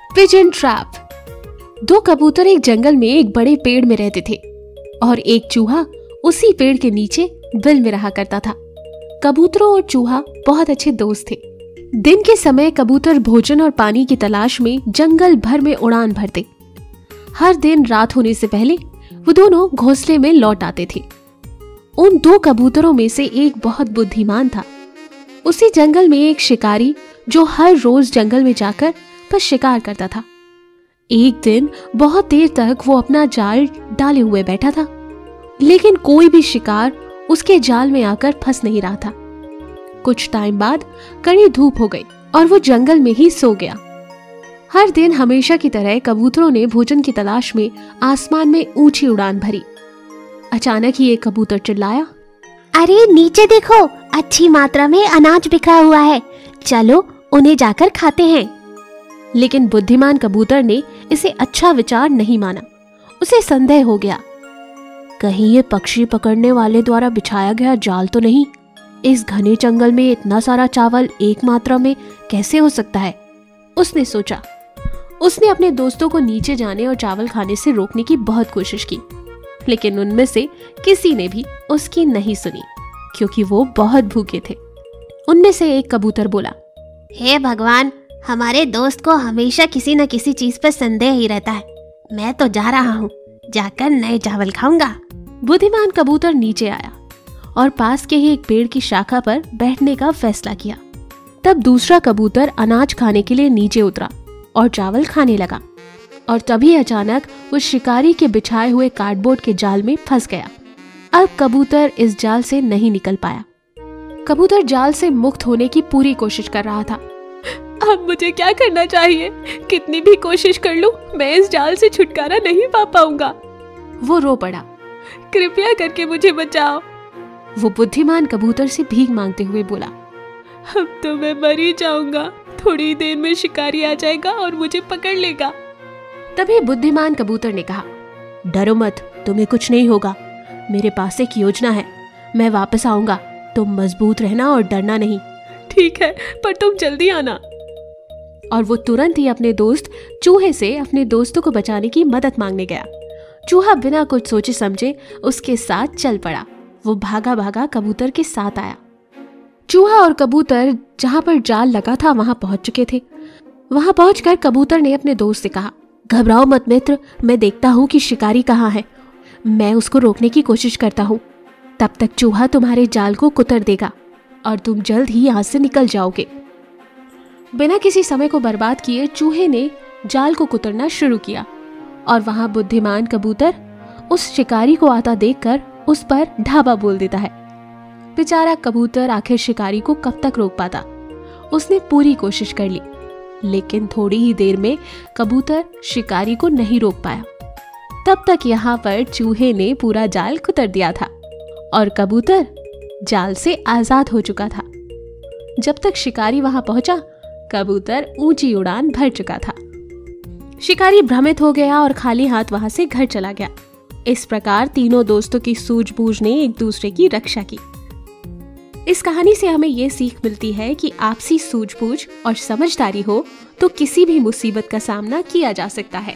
Pigeon trap. दो कबूतर एक जंगल में एक बड़े पेड़ में रहते थे और एक चूहा उसी पेड़ के नीचे बिल में रहा करता था। कबूतरों और चूहा बहुत अच्छे दोस्त थे। दिन के समय कबूतर भोजन और पानी की तलाश में जंगल भर में उड़ान भरते। हर दिन रात होने से पहले वो दोनों घोंसले में लौट आते थे। उन दो कबूतरों में से एक बहुत बुद्धिमान था। उसी जंगल में एक शिकारी जो हर रोज जंगल में जाकर बस शिकार करता था। एक दिन बहुत देर तक वो अपना जाल डाले हुए बैठा था, लेकिन कोई भी शिकार उसके जाल में आकर फंस नहीं रहा था। कुछ टाइम बाद कड़ी धूप हो गई और वो जंगल में ही सो गया। हर दिन हमेशा की तरह कबूतरों ने भोजन की तलाश में आसमान में ऊंची उड़ान भरी। अचानक ही एक कबूतर चिल्लाया, अरे नीचे देखो, अच्छी मात्रा में अनाज बिखरा हुआ है, चलो उन्हें जाकर खाते हैं। लेकिन बुद्धिमान कबूतर ने इसे अच्छा विचार नहीं माना। उसे संदेह हो गया, कहीं ये पक्षी पकड़ने वाले द्वारा बिछाया गया जाल तो नहीं? इस घने जंगल में इतना सारा चावल एक मात्रा में कैसे हो सकता है? उसने सोचा। उसने अपने दोस्तों को नीचे जाने और चावल खाने से रोकने की बहुत कोशिश की, लेकिन उनमें से किसी ने भी उसकी नहीं सुनी, क्योंकि वो बहुत भूखे थे। उनमें से एक कबूतर बोला, हे भगवान, हमारे दोस्त को हमेशा किसी न किसी चीज पर संदेह ही रहता है। मैं तो जा रहा हूँ, जाकर नए चावल खाऊंगा। बुद्धिमान कबूतर नीचे आया और पास के ही एक पेड़ की शाखा पर बैठने का फैसला किया। तब दूसरा कबूतर अनाज खाने के लिए नीचे उतरा और चावल खाने लगा, और तभी अचानक वो शिकारी के बिछाए हुए कार्डबोर्ड के जाल में फंस गया। अब कबूतर इस जाल से नहीं निकल पाया। कबूतर जाल से मुक्त होने की पूरी कोशिश कर रहा था। अब मुझे क्या करना चाहिए? कितनी भी कोशिश कर लूं, मैं इस जाल से छुटकारा नहीं पा पाऊंगा। वो रो पड़ा, कृपया करके मुझे बचाओ। वो बुद्धिमान कबूतर से भीख मांगते हुए बोला, अब तो मैं मर ही जाऊंगा, थोड़ी देर में शिकारी आ जाएगा और मुझे पकड़ लेगा। तभी बुद्धिमान कबूतर ने कहा, डरो मत, तुम्हें कुछ नहीं होगा। मेरे पास एक योजना है, मैं वापस आऊंगा, तुम मजबूत रहना और डरना नहीं। ठीक है, पर तुम जल्दी आना। और वो तुरंत ही अपने दोस्त चूहे से अपने दोस्तों को बचाने की मदद मांगने गया। चूहा बिना कुछ सोचे समझे उसके साथ चल पड़ा। वो भागा भागा कबूतर के साथ आया। चूहा और कबूतर जहां पर जाल लगा था वहां पहुंच चुके थे। वहां पहुंचकर कबूतर ने अपने दोस्त से कहा, घबराओ मत मित्र, मैं देखता हूं कि शिकारी कहाँ है। मैं उसको रोकने की कोशिश करता हूं। तब तक चूहा तुम्हारे जाल को कुतर देगा और तुम जल्द ही यहाँ से निकल जाओगे। बिना किसी समय को बर्बाद किए चूहे ने जाल को कुतरना शुरू किया, और वहां बुद्धिमान कबूतर उस शिकारी को आता देखकर उस पर ढाबा बोल देता है। बेचारा कबूतर आखिर शिकारी को कब तक रोक पाता? उसने पूरी कोशिश कर ली, लेकिन थोड़ी ही देर में कबूतर शिकारी को नहीं रोक पाया। तब तक यहाँ पर चूहे ने पूरा जाल कुतर दिया था और कबूतर जाल से आजाद हो चुका था। जब तक शिकारी वहां पहुंचा, कबूतर ऊंची उड़ान भर चुका था। शिकारी भ्रमित हो गया और खाली हाथ वहां से घर चला गया। इस प्रकार तीनों दोस्तों की सूझबूझ ने एक दूसरे की रक्षा की। इस कहानी से हमें ये सीख मिलती है कि आपसी सूझबूझ और समझदारी हो तो किसी भी मुसीबत का सामना किया जा सकता है।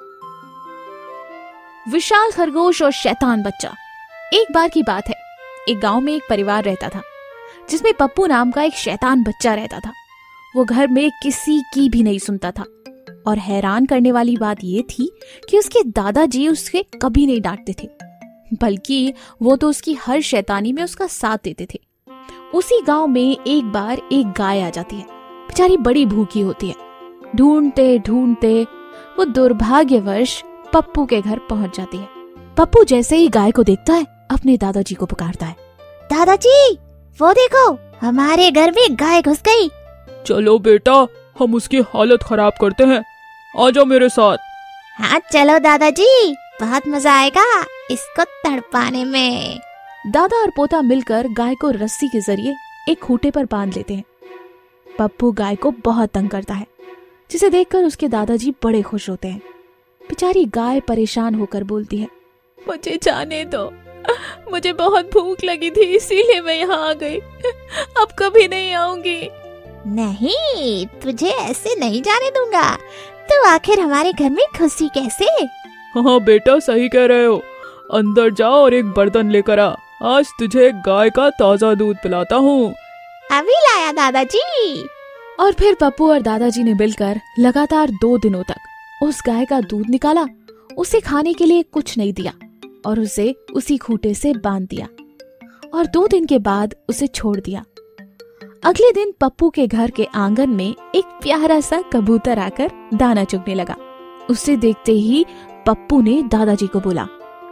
विशाल खरगोश और शैतान बच्चा। एक बार की बात है, एक गांव में एक परिवार रहता था जिसमें पप्पू नाम का एक शैतान बच्चा रहता था। वो घर में किसी की भी नहीं सुनता था, और हैरान करने वाली बात ये थी कि उसके दादाजी उसके कभी नहीं डांटते थे, बल्कि वो तो उसकी हर शैतानी में उसका साथ देते थे। उसी गांव में एक बार एक गाय आ जाती है। बेचारी बड़ी भूखी होती है। ढूंढते ढूंढते वो दुर्भाग्यवश पप्पू के घर पहुंच जाती है। पप्पू जैसे ही गाय को देखता है, अपने दादाजी को पुकारता है, दादाजी, वो देखो, हमारे घर में गाय घुस गई। चलो बेटा, हम उसकी हालत खराब करते हैं, आ जाओ मेरे साथ। हाँ चलो दादाजी, बहुत मजा आएगा इसको तड़पाने में। दादा और पोता मिलकर गाय को रस्सी के जरिए एक खूंटे पर बांध लेते हैं। पप्पू गाय को बहुत तंग करता है, जिसे देखकर उसके दादाजी बड़े खुश होते हैं। बेचारी गाय परेशान होकर बोलती है, मुझे जाने दो, मुझे बहुत भूख लगी थी, इसीलिए मैं यहाँ आ गई, अब कभी नहीं आऊंगी। नहीं, तुझे ऐसे नहीं जाने दूंगा। तो आखिर हमारे घर में खुशी कैसे? हाँ बेटा, सही कह रहे हो। अंदर जाओ और एक बर्तन लेकर आ। आज तुझे गाय का ताजा दूध पिलाता हूँ। अभी लाया दादाजी। और फिर पप्पू और दादाजी ने मिलकर लगातार 2 दिनों तक उस गाय का दूध निकाला, उसे खाने के लिए कुछ नहीं दिया और उसे उसी खूंटे से बांध दिया और 2 दिन के बाद उसे छोड़ दिया। अगले दिन पप्पू के घर के आंगन में एक प्यारा सा कबूतर आकर दाना चुगने लगा। उसे देखते ही पप्पू ने दादाजी को बोला,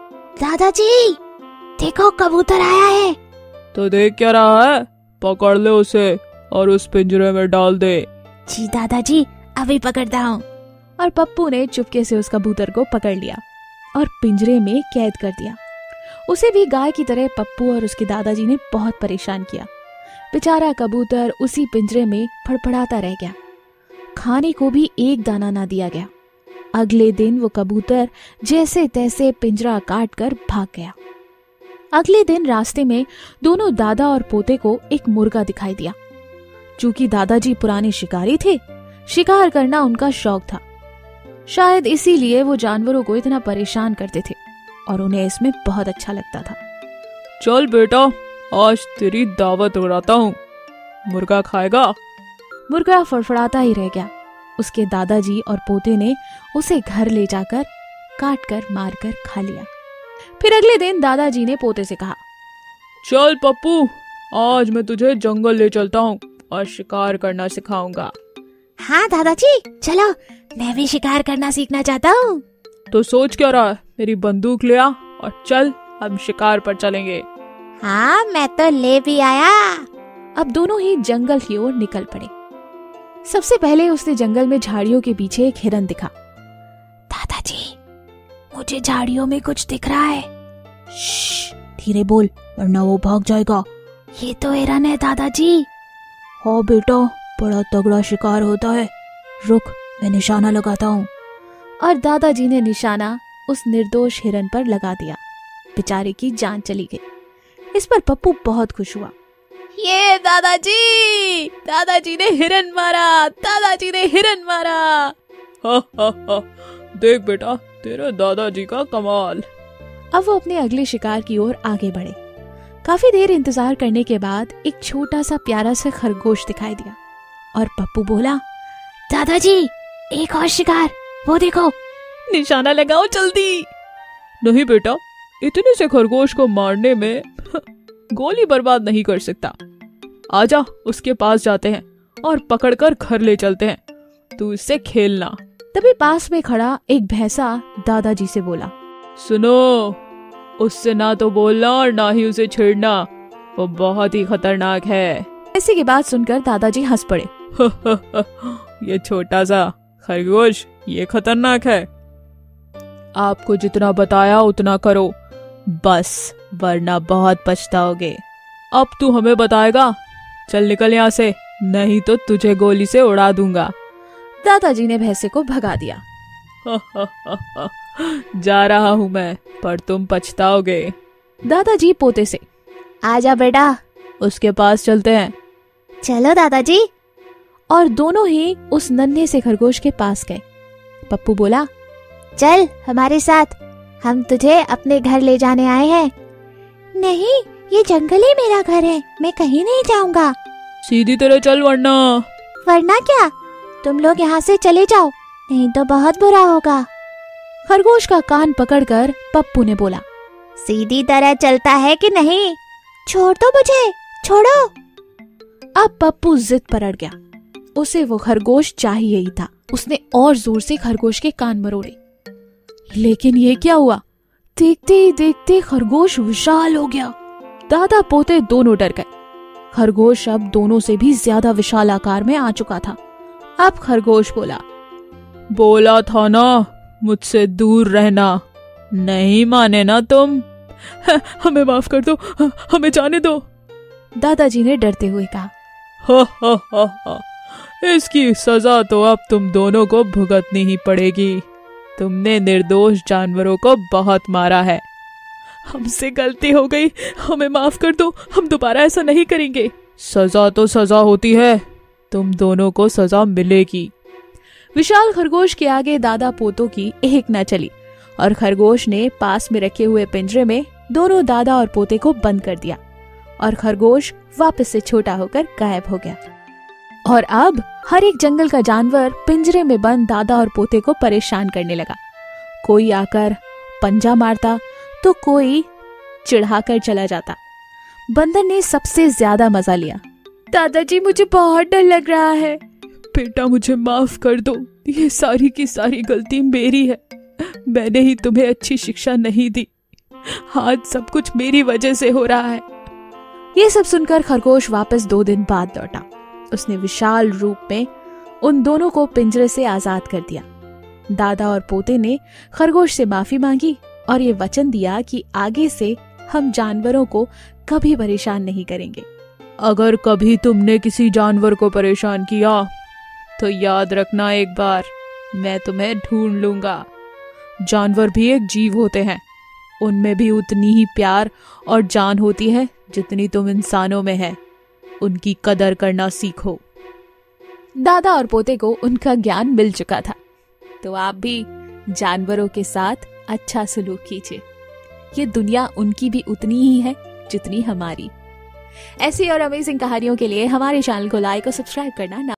दादाजी देखो कबूतर आया है। तो देख क्या रहा है? पकड़ ले उसे और उस पिंजरे में डाल दे। जी दादाजी, अभी पकड़ता हूँ। और पप्पू ने चुपके से उस कबूतर को पकड़ लिया और पिंजरे में कैद कर दिया। उसे भी गाय की तरह पप्पू और उसके दादाजी ने बहुत परेशान किया। बेचारा कबूतर उसी पिंजरे में फड़फड़ाता रह गया। खाने को भी एक दाना ना दिया गया। अगले दिन वो कबूतर जैसे तैसे पिंजरा काट कर भाग गया। अगले दिन रास्ते में दोनों दादा और पोते को एक मुर्गा दिखाई दिया। चूंकि दादाजी पुराने शिकारी थे, शिकार करना उनका शौक था। शायद इसीलिए वो जानवरों को इतना परेशान करते थे और उन्हें इसमें बहुत अच्छा लगता था। चल बेटा, आज तेरी दावत उड़ाता हूँ। मुर्गा खाएगा? मुर्गा फड़फड़ाता ही रह गया। उसके दादाजी और पोते ने उसे घर ले जाकर काट कर मार कर खा लिया। फिर अगले दिन दादाजी ने पोते से कहा, चल पप्पू, आज मैं तुझे जंगल ले चलता हूँ और शिकार करना सिखाऊंगा। हाँ दादाजी, चलो, मैं भी शिकार करना सीखना चाहता हूँ। तो सोच क्या रहा है? मेरी बंदूक ले आ और चल, हम शिकार पर चलेंगे। हाँ, मैं तो ले भी आया। अब दोनों ही जंगल की ओर निकल पड़े। सबसे पहले उसने जंगल में झाड़ियों के पीछे एक हिरन दिखा। दादाजी, मुझे झाड़ियों में कुछ दिख रहा है। श्श, धीरे बोल वरना वो भाग जाएगा। ये तो हिरन है दादाजी। हाँ बेटा, बड़ा तगड़ा शिकार होता है। रुक, मैं निशाना लगाता हूँ। और दादाजी ने निशाना उस निर्दोष हिरन पर लगा दिया। बेचारे की जान चली गई। इस पर पप्पू बहुत खुश हुआ। ये दादाजी, दादाजी ने हिरन मारा, दादाजी ने हिरन मारा। हा हा हा, देख बेटा, तेरे दादाजी का कमाल। अब वो अपने अगले शिकार की ओर आगे बढ़े। काफी देर इंतजार करने के बाद एक छोटा सा प्यारा सा खरगोश दिखाई दिया और पप्पू बोला, दादाजी एक और शिकार, वो देखो। निशाना लगाओ जल्दी। नहीं बेटा, इतने से खरगोश को मारने में गोली बर्बाद नहीं कर सकता। आजा, उसके पास जाते हैं और पकड़कर घर ले चलते हैं। तू इससे खेलना। तभी पास में खड़ा एक भैंसा दादाजी से बोला, सुनो, उससे ना तो बोलना और ना ही उसे छेड़ना, वो बहुत ही खतरनाक है। ऐसे की बात सुनकर दादाजी हंस पड़े। ये छोटा सा खरगोश ये खतरनाक है। आपको जितना बताया उतना करो बस, वरना बहुत पछताओगे। अब तू हमें बताएगा? चल निकल यहाँ से, नहीं तो तुझे गोली से उड़ा दूंगा। दादाजी ने भैंसे को भगा दिया। जा रहा हूँ मैं, पर तुम पछताओगे। दादाजी पोते से, आजा बेटा, उसके पास चलते हैं। चलो दादाजी। और दोनों ही उस नन्हे से खरगोश के पास गए। पप्पू बोला, चल हमारे साथ, हम तुझे अपने घर ले जाने आए हैं। नहीं, ये जंगल ही मेरा घर है, मैं कहीं नहीं जाऊंगा। सीधी तरह चल, वरना क्या? तुम लोग यहाँ से चले जाओ, नहीं तो बहुत बुरा होगा। खरगोश का कान पकड़कर पप्पू ने बोला, सीधी तरह चलता है कि नहीं? छोड़ दो मुझे, छोड़ो। अब पप्पू जिद पर अड़ गया। उसे वो खरगोश चाहिए ही था। उसने और जोर से खरगोश के कान मरोड़े, लेकिन ये क्या हुआ? देखते ही देखते खरगोश विशाल हो गया। दादा पोते दोनों डर गए। खरगोश अब दोनों से भी ज्यादा विशाल आकार में आ चुका था। अब खरगोश बोला था ना मुझसे दूर रहना, नहीं माने ना तुम। हमें माफ कर दो, हमें जाने दो। दादाजी ने डरते हुए कहा। हा, इसकी सजा तो अब तुम दोनों को भुगतनी ही पड़ेगी। तुमने निर्दोष जानवरों को बहुत मारा है। हमसे गलती हो गई, हमें माफ कर दो, हम दोबारा ऐसा नहीं करेंगे। सजा तो सजा होती है, तुम दोनों को सजा मिलेगी। विशाल खरगोश के आगे दादा पोतों की एक न चली और खरगोश ने पास में रखे हुए पिंजरे में दोनों दादा और पोते को बंद कर दिया और खरगोश वापस से छोटा होकर गायब हो गया। और अब हर एक जंगल का जानवर पिंजरे में बंद दादा और पोते को परेशान करने लगा। कोई आकर पंजा मारता तो कोई चिढ़ाकर चला जाता। बंदर ने सबसे ज्यादा मजा लिया। दादाजी मुझे बहुत डर लग रहा है। बेटा मुझे माफ कर दो, ये सारी की सारी गलती मेरी है। मैंने ही तुम्हें अच्छी शिक्षा नहीं दी। आज सब कुछ मेरी वजह से हो रहा है। ये सब सुनकर खरगोश वापस 2 दिन बाद लौटा। उसने विशाल रूप में उन दोनों को पिंजरे से आजाद कर दिया। दादा और पोते ने खरगोश से माफी मांगी और ये वचन दिया कि आगे से हम जानवरों को कभी परेशान नहीं करेंगे। अगर कभी तुमने किसी जानवर को परेशान किया तो याद रखना, एक बार मैं तुम्हें ढूंढ लूंगा। जानवर भी एक जीव होते हैं, उनमें भी उतनी ही प्यार और जान होती है जितनी तुम इंसानों में है। उनकी कदर करना सीखो। दादा और पोते को उनका ज्ञान मिल चुका था, तो आप भी जानवरों के साथ अच्छा सलूक कीजिए। ये दुनिया उनकी भी उतनी ही है जितनी हमारी। ऐसी और अमेजिंग कहानियों के लिए हमारे चैनल को लाइक और सब्सक्राइब करना ना